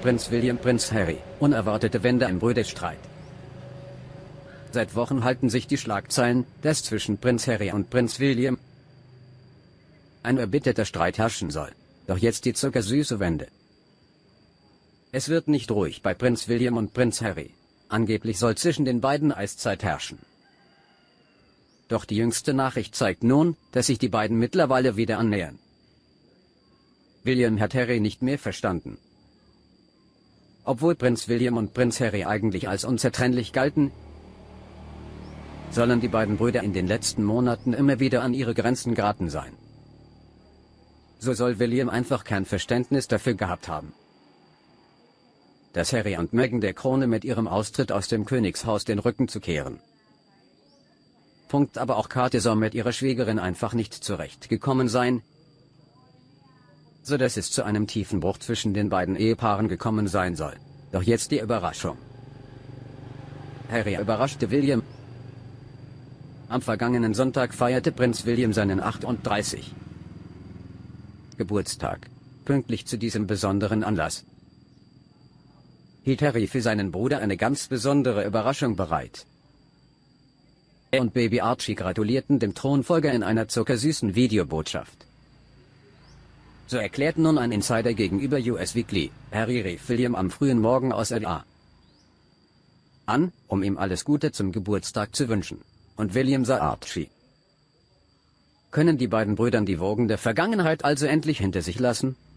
Prinz William, Prinz Harry, unerwartete Wende im Brüderstreit. Seit Wochen halten sich die Schlagzeilen, dass zwischen Prinz Harry und Prinz William ein erbitterter Streit herrschen soll. Doch jetzt die zuckersüße Wende. Es wird nicht ruhig bei Prinz William und Prinz Harry. Angeblich soll zwischen den beiden Eiszeit herrschen. Doch die jüngste Nachricht zeigt nun, dass sich die beiden mittlerweile wieder annähern. William hat Harry nicht mehr verstanden. Obwohl Prinz William und Prinz Harry eigentlich als unzertrennlich galten, sollen die beiden Brüder in den letzten Monaten immer wieder an ihre Grenzen geraten sein. So soll William einfach kein Verständnis dafür gehabt haben, dass Harry und Meghan der Krone mit ihrem Austritt aus dem Königshaus den Rücken zu kehren. Aber auch Kate soll mit ihrer Schwägerin einfach nicht zurechtgekommen sein, so dass es zu einem tiefen Bruch zwischen den beiden Ehepaaren gekommen sein soll. Doch jetzt die Überraschung. Harry überraschte William. Am vergangenen Sonntag feierte Prinz William seinen 38. Geburtstag. Pünktlich zu diesem besonderen Anlass hielt Harry für seinen Bruder eine ganz besondere Überraschung bereit. Er und Baby Archie gratulierten dem Thronfolger in einer zuckersüßen Videobotschaft. So erklärt nun ein Insider gegenüber US Weekly, Harry rief William am frühen Morgen aus LA an, um ihm alles Gute zum Geburtstag zu wünschen. Und William sah Archie. Können die beiden Brüder die Wogen der Vergangenheit also endlich hinter sich lassen?